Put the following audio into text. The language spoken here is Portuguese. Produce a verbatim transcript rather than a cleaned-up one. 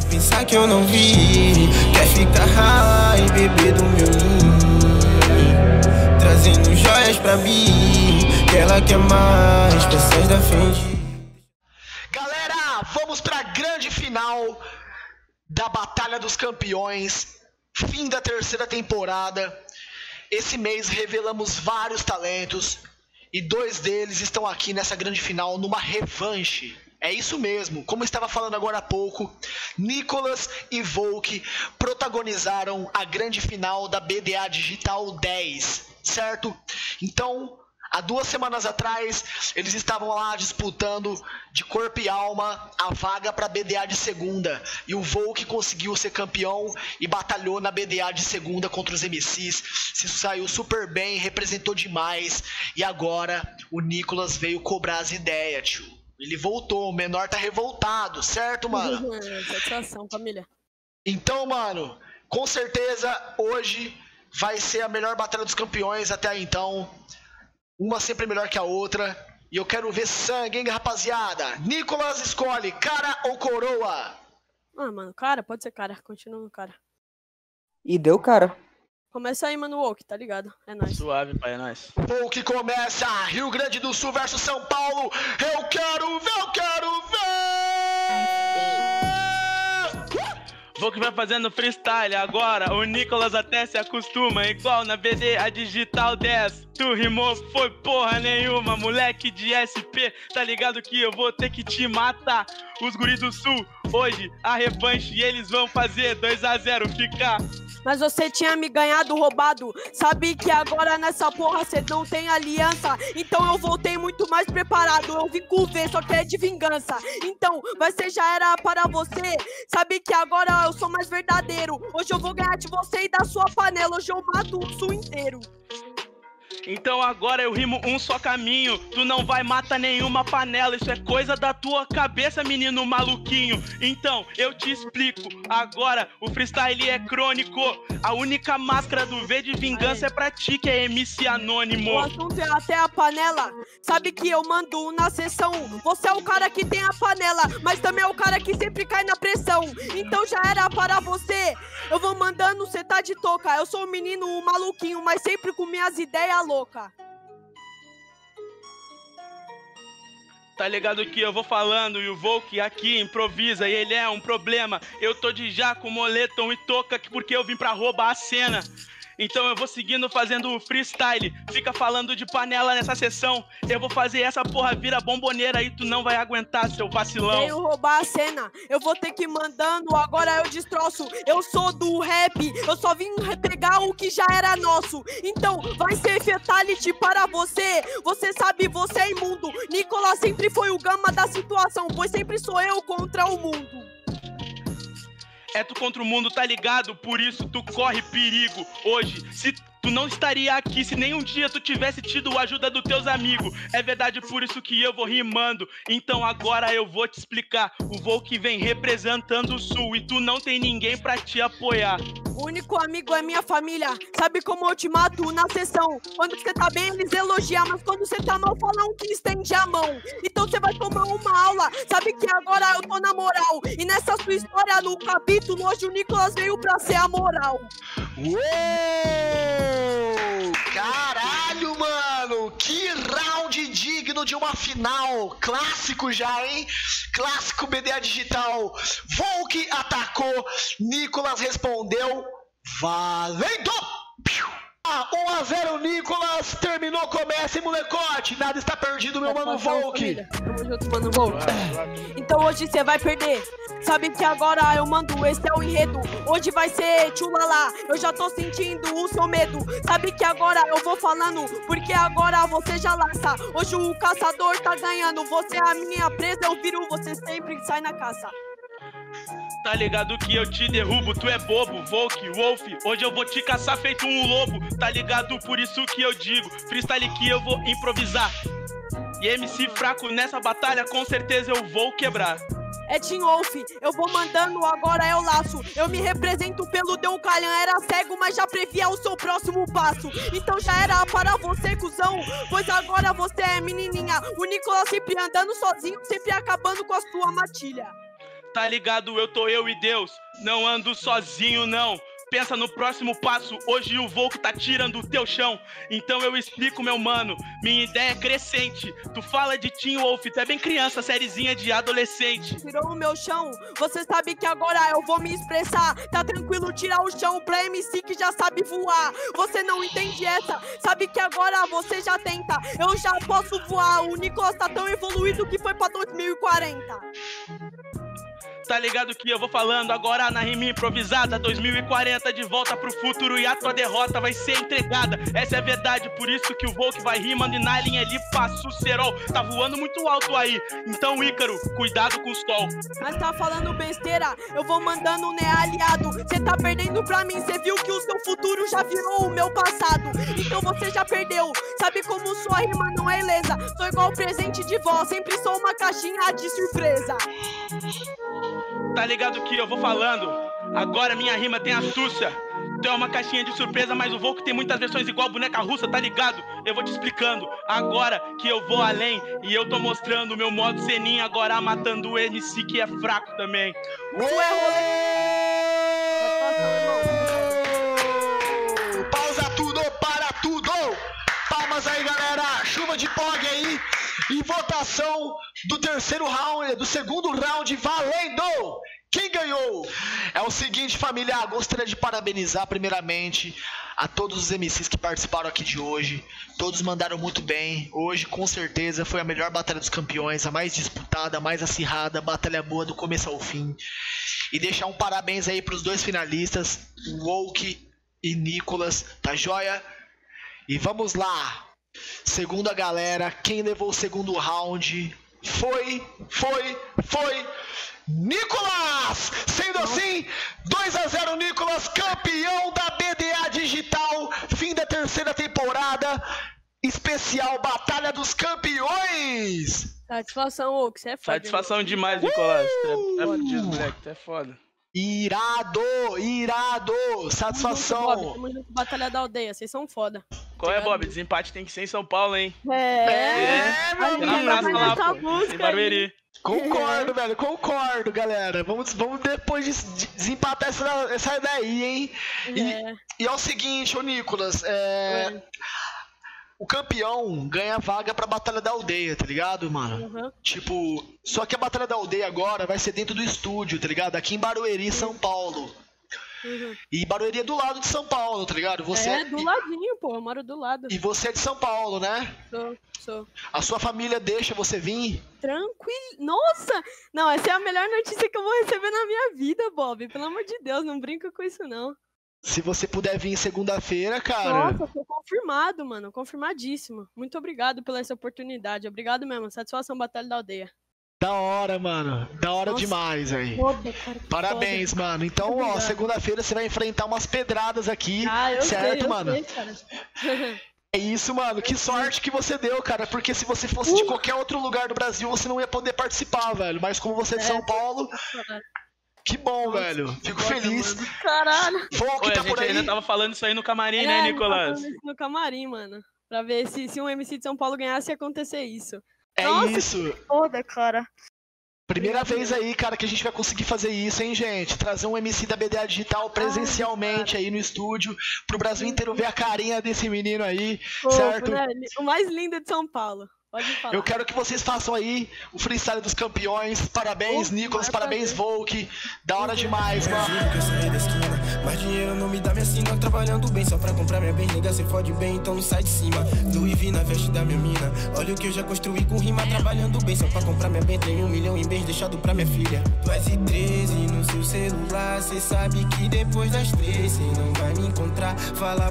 Pensar que eu não vi, quer ficar high, bebê do meu ninho, trazendo joias pra mim, que ela quer mais, peças da Fendi. Galera, vamos pra grande final da Batalha dos Campeões, fim da terceira temporada. Esse mês revelamos vários talentos e dois deles estão aqui nessa grande final numa revanche. É isso mesmo, como eu estava falando agora há pouco, Nicolas e Volk protagonizaram a grande final da B D A Digital dez, certo? Então, há duas semanas atrás, eles estavam lá disputando de corpo e alma a vaga para a B D A de segunda. E o Volk conseguiu ser campeão e batalhou na B D A de segunda contra os M Cs. Se saiu super bem, representou demais. E agora o Nicolas veio cobrar as ideias, tio. Ele voltou, o menor tá revoltado, certo, mano? Satisfação, família. Então, mano, com certeza hoje vai ser a melhor batalha dos campeões até então. Uma sempre melhor que a outra. E eu quero ver sangue, hein, rapaziada? Nicolas escolhe cara ou coroa? Ah, mano, cara, pode ser cara. Continua no cara. E deu cara. Começa aí, mano, Walk, tá ligado? É nóis. Suave, pai, é nóis. O que começa, Rio Grande do Sul versus São Paulo. Eu quero ver, eu quero ver! Vou que vai fazendo freestyle agora, o Nicolas até se acostuma, igual na B D A Digital dez. Tu rimou, foi porra nenhuma, moleque de S P, tá ligado que eu vou ter que te matar. Os guris do Sul, hoje, a revanche, e eles vão fazer dois a zero ficar. Mas você tinha me ganhado roubado. Sabe que agora nessa porra cê não tem aliança. Então eu voltei muito mais preparado. Eu vim com o V, só que é de vingança. Então, vai ser já era para você. Sabe que agora eu sou mais verdadeiro. Hoje eu vou ganhar de você e da sua panela. Hoje eu mato o Sul inteiro. Então agora eu rimo um só caminho. Tu não vai matar nenhuma panela. Isso é coisa da tua cabeça, menino maluquinho. Então eu te explico. Agora o freestyle é crônico. A única máscara do V de vingança é pra ti, que é M C anônimo. O assunto é até a panela. Sabe que eu mando na sessão. Você é o cara que tem a panela, mas também é o cara que sempre cai na pressão. Então já era para você. Eu vou mandando, cê tá de toca. Eu sou um menino um maluquinho, mas sempre com minhas ideias loucas. Tá ligado que eu vou falando e o Volk aqui improvisa e ele é um problema. Eu tô de jaco, moletom e touca porque eu vim pra roubar a cena. Então eu vou seguindo fazendo o freestyle. Fica falando de panela nessa sessão. Eu vou fazer essa porra vira bomboneira e tu não vai aguentar, seu vacilão. Veio roubar a cena, eu vou ter que ir mandando, agora eu destroço. Eu sou do rap, eu só vim pegar o que já era nosso. Então vai ser fatality para você. Você sabe, você é imundo. Nicolas sempre foi o gama da situação, pois sempre sou eu contra o mundo. É tu contra o mundo, tá ligado? Por isso tu corre perigo. Hoje, se tu não estaria aqui se nenhum dia tu tivesse tido a ajuda dos teus amigos. É verdade, por isso que eu vou rimando. Então agora eu vou te explicar. O Volk vem representando o Sul e tu não tem ninguém pra te apoiar. O único amigo é minha família. Sabe como eu te mato na sessão? Quando você tá bem, eles elogiam, mas quando você tá mal, falam que estende a mão. Então você vai tomar uma aula. Sabe que agora eu tô na moral. E nessa sua história, no capítulo, hoje o Nicolas veio pra ser a moral. Uou! Caralho, mano! Que round digno de uma final! Clássico já, hein? Clássico B D A Digital. Volk atacou, Nicolas respondeu. Valendo! Ah, um a zero Nicolas, terminou, começa, hein, molecote? Nada está perdido, meu mano Volk. Tamo junto, mano Volk. Então hoje você vai perder. Sabe que agora eu mando, esse é o enredo. Hoje vai ser tchulala, eu já tô sentindo o seu medo. Sabe que agora eu vou falando, porque agora você já laça. Hoje o caçador tá ganhando, você é a minha presa, eu viro, você sempre sai na caça. Tá ligado que eu te derrubo, tu é bobo, Volk, Wolf. Hoje eu vou te caçar feito um lobo. Tá ligado, por isso que eu digo freestyle que eu vou improvisar. E M C fraco nessa batalha, com certeza eu vou quebrar. É Team Wolf, eu vou mandando, agora eu laço. Eu me represento pelo Deucalion, era cego, mas já previa o seu próximo passo. Então já era para você, cuzão, pois agora você é menininha. O Nicolas sempre andando sozinho, sempre acabando com a sua matilha. Tá ligado, eu tô eu e Deus. Não ando sozinho, não. Pensa no próximo passo, hoje o Volk tá tirando o teu chão. Então eu explico, meu mano, minha ideia é crescente. Tu fala de Teen Wolf, tu é bem criança, sériezinha de adolescente. Tirou o meu chão, você sabe que agora eu vou me expressar. Tá tranquilo tirar o chão pra M C que já sabe voar. Você não entende essa, sabe que agora você já tenta. Eu já posso voar, o Nicolas tá tão evoluído que foi pra dois mil e quarenta. Tá ligado que eu vou falando agora na rima improvisada. Dois mil e quarenta de volta pro futuro e a tua derrota vai ser entregada. Essa é a verdade, por isso que o Volk vai rimando e na linha ele passa o cerol. Tá voando muito alto aí, então Ícaro, cuidado com o sol. Mas tá falando besteira, eu vou mandando, né, aliado. Cê tá perdendo pra mim, cê viu que o seu futuro já virou o meu passado. Então você já perdeu, sabe como sua rima não é ilesa. Sou igual presente de vó, sempre sou uma caixinha de surpresa. Tá ligado que eu vou falando, agora minha rima tem astúcia. Tu é uma caixinha de surpresa, mas o Volk tem muitas versões igual boneca russa, tá ligado? Eu vou te explicando, agora que eu vou além. E eu tô mostrando o meu modo ceninha, agora matando o M C que é fraco também. Pausa tudo, para tudo! Palmas aí, galera! Chuva de pog aí! E votação do terceiro round, do segundo round, valendo! Quem ganhou? É o seguinte, família, gostaria de parabenizar primeiramente a todos os M Cs que participaram aqui de hoje. Todos mandaram muito bem. Hoje, com certeza, foi a melhor Batalha dos Campeões, a mais disputada, a mais acirrada, batalha boa do começo ao fim. E deixar um parabéns aí para os dois finalistas, Volk e Nicolas, tá joia? E vamos lá! Segundo a galera, quem levou o segundo round foi, foi, foi Nicolas! Sendo assim, dois a zero Nicolas, campeão da B D A Digital, fim da terceira temporada, especial Batalha dos Campeões! Satisfação, ô, que você é foda. Satisfação demais, Nicolas. Tu é, é fudido, moleque, tu é foda. Irado, irado, satisfação. Tamo junto, Batalha da Aldeia, vocês são foda. Qual é, Bob? Desempate tem que ser em São Paulo, hein? É, é meu Na praça lá, pô, em Barueri. Concordo, é. velho, concordo, galera. Vamos, vamos depois de desempatar essa, essa daí, hein? E é. e é o seguinte, ô Nicolas, é... é. O campeão ganha vaga pra Batalha da Aldeia, tá ligado, mano? Uhum. Tipo, só que a Batalha da Aldeia agora vai ser dentro do estúdio, tá ligado? Aqui em Barueri, São Paulo. Uhum. E Barueri é do lado de São Paulo, tá ligado? Você é, do ladinho, pô, eu moro do lado. E você é de São Paulo, né? Sou, sou. A sua família deixa você vir? Tranquilo. Nossa! Não, essa é a melhor notícia que eu vou receber na minha vida, Bob. Pelo amor de Deus, não brinca com isso, não. Se você puder vir segunda-feira, cara... Nossa, tô confirmado, mano. Confirmadíssimo. Muito obrigado pela essa oportunidade. Obrigado mesmo. Satisfação, Batalha da Aldeia. Da hora, mano. Da hora Nossa, demais, aí. Parabéns, foda. Mano. Então, ó, segunda-feira você vai enfrentar umas pedradas aqui, ah, eu certo, sei, eu mano? Sei, cara. É isso, mano. Que sorte que você deu, cara. Porque se você fosse uh. de qualquer outro lugar do Brasil, você não ia poder participar, velho. Mas como você é de é, São Paulo... Que bom, Nossa, velho. Fico foda, feliz. Mano. Caralho. Volk tá a gente por aí. ainda tava falando isso aí no camarim, é, né, Nicolas? Falando isso no camarim, mano. Pra ver se, se um M C de São Paulo ganhasse, ia acontecer isso. É Nossa, isso. Que foda, cara. Primeira vez aí, cara, que a gente vai conseguir fazer isso, hein, gente? Trazer um M C da B D A Digital presencialmente Ai, aí no estúdio, pro Brasil inteiro ver a carinha desse menino aí, Pô, certo? Né? O mais lindo de São Paulo. Pode falar. Eu quero que vocês façam aí o freestyle dos campeões. Parabéns, oh, Nicolas, parabéns, Volk. Da hora demais, mano. Mas dinheiro não me dá minha sina. Trabalhando bem só pra comprar minha bem. Nega, cê fode bem, então não sai de cima. Louis V na veste da minha mina. Olha o que eu já construí com rima. Trabalhando bem só pra comprar minha bem. Tem um milhão em bens deixado pra minha filha. Tu és e treze no seu celular. Cê sabe que depois das três cê não vai me encontrar. Fala